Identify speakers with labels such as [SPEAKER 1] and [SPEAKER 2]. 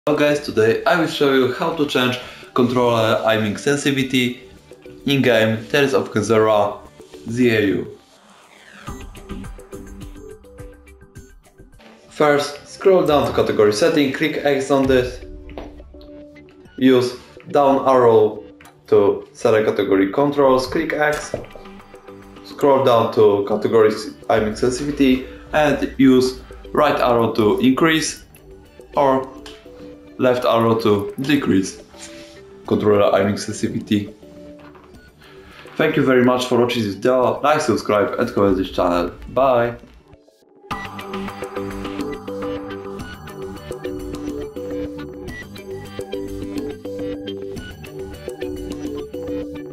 [SPEAKER 1] Hello guys, today I will show you how to change controller aiming sensitivity in-game Tales of Kenzera Zau. First, scroll down to category setting, click X on this, use down arrow to select category controls, click X, scroll down to category aiming sensitivity and use right arrow to increase or left arrow to decrease controller aiming sensitivity. Thank you very much for watching this video, like, subscribe and comment this channel. Bye!